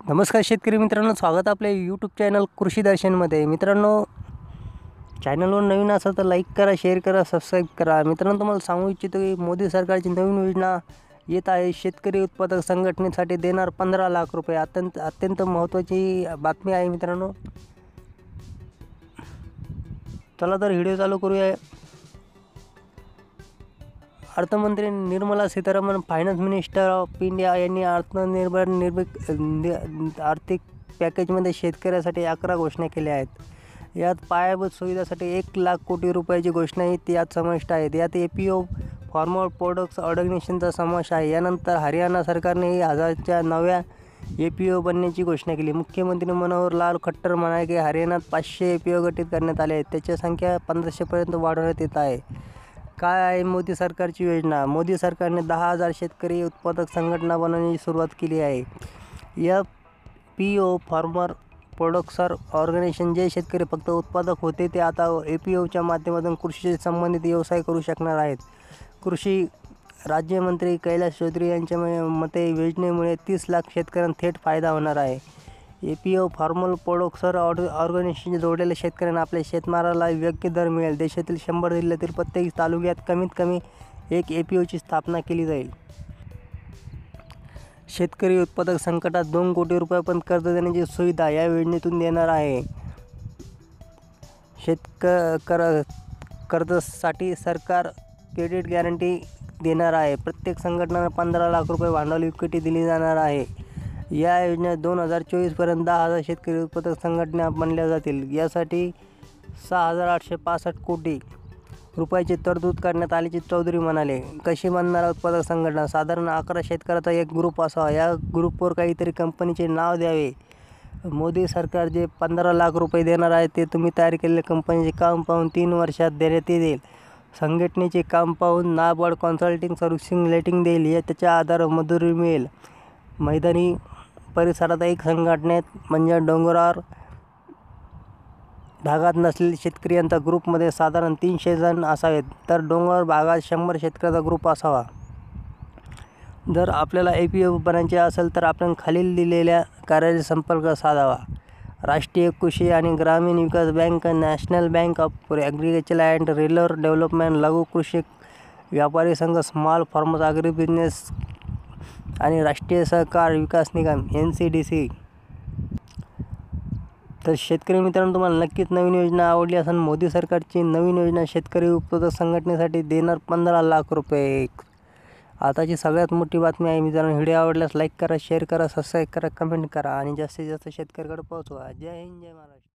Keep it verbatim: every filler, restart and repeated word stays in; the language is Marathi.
नमस्कार शेतकरी मित्रांनो, स्वागत आपल्या यूट्यूब चॅनल कृषी दर्शनमध्ये। मित्रांनो, चॅनलवर नवीन असाल तर लाईक करा, शेअर करा, सबस्क्राईब करा। मित्रांनो, तुम्हाला सांगू इच्छितो की मोदी सरकारची नवीन योजना येत आहे। शेतकरी उत्पादक संघटनेसाठी देणार पंधरा लाख रुपये। अत्यंत अत्यंत महत्त्वाची बातमी आहे मित्रांनो। चला तर व्हिडिओ चालू करूया। अर्थमंत्री Nirmala Sitharaman, finance minister of India यांनी आत्मनिर्भर निर्मिक आर्थिक पॅकेजमध्ये शेतकऱ्यासाठी अकरा घोषणा केल्या आहेत। यात पायाभूत सुविधासाठी एक लाख कोटी रुपयाची घोषणाही यात समाविष्ट आहेत। यात A P O farmer products ऑर्गनायझेशनचा समावेश आहे। यानंतर हरियाणा सरकारनेही हजारच्या नव्या ए पी ओ बनण्याची घोषणा केली। मुख्यमंत्री मनोहर लाल खट्टर म्हणाले की हरियाणात पाचशे ए पी ओ गठीत करण्यात आले आहेत, त्याची संख्या पंधराशेपर्यंत वाढवण्यात येत आहे। काय आहे मोदी सरकारची योजना? मोदी सरकारने दहा हजार शेतकरी उत्पादक संघटना बनवण्याची सुरुवात केली आहे। या P O farmer producer organisation जे शेतकरी फक्त उत्पादक होते ते आता ए पी ओच्या माध्यमातून कृषीशी संबंधित व्यवसाय करू शकणार आहेत। कृषी राज्यमंत्री कैलाश चौधरी यांच्या मते योजनेमुळे तीस लाख शेतकऱ्यांना थेट फायदा होणार आहे। A P O farmer producer organisation जोडलेल्या शेतकऱ्यांना आपल्या शेतमालाला योग्य दर मिळेल। देशातील शंभर जिल्ह्यातील प्रत्येक तालुक्यात कमीत कमी एक ए पी ओची स्थापना केली जाईल। शेतकरी उत्पादक संकटात दोन कोटी रुपयापर्यंत कर्ज देण्याची सुविधा या योजनेतून देणार आहे। शेतकर कर्जासाठी सरकार क्रेडिट गॅरंटी देणार आहे। प्रत्येक संघटनेला पंधरा लाख रुपये भांडवली इक्विटी दिली जाणार आहे। या योजनेत दोन हजार चोवीसपर्यंत दहा हजार शेतकरी उत्पादक संघटना बनल्या जातील। यासाठी सहा हजार आठशे पासष्ट कोटी रुपयाची तरतूद करण्यात आल्याचे चौधरी म्हणाले। कशी बनणार उत्पादक संघटना? साधारण अकरा शेतकऱ्याचा एक ग्रुप असावा। या ग्रुपवर काहीतरी कंपनीचे नाव द्यावे। मोदी सरकार जे पंधरा लाख रुपये देणार आहे ते तुम्ही तयार केलेल्या कंपनीचे काम पाहून तीन वर्षात देण्यात येईल। संघटनेचे काम पाहून नाबार्ड कन्सल्टिंग सर्व्हिसिंग रेटिंग देईल, या त्याच्या आधारावर मंजुरी मिळेल। मैदानी परिसरात एक संघटनेत म्हणजे डोंगराळ भागात नसलेले शेतकरी यांचा ग्रुपमध्ये साधारण तीनशे जण असावेत, तर डोंगराळ भागात शंभर शेतकऱ्याचा ग्रुप असावा। जर आपल्याला ए पी ओ बनायचे असेल तर आपण खालील दिलेल्या कार्यालयाशी संपर्क साधावा। राष्ट्रीय कृषी आणि ग्रामीण विकास bank, national bank of agriculture and rural development, लघु कृषी व्यापारी संघ, स्मॉल फार्मर्स ॲग्री बिझनेस आणि राष्ट्रीय सहकार विकास निगम एन सी डी सी। तर शेतकरी मित्रांनो, तुम्हाला नक्कीच नवीन योजना आवडली असेल। मोदी सरकारची नवीन योजना शेतकरी उत्पादक संघटनेसाठी देणार पंधरा लाख रुपये। आताची सगळ्यात मोठी बातमी आहे मित्रांनो। व्हिडिओ आवडल्यास लाईक करा, शेअर करा, सबस्क्राईब करा, कमेंट करा आणि जास्तीत जास्त शेतकऱ्याकडे पोहोचवा। जय हिंद, जय महाराष्ट्र।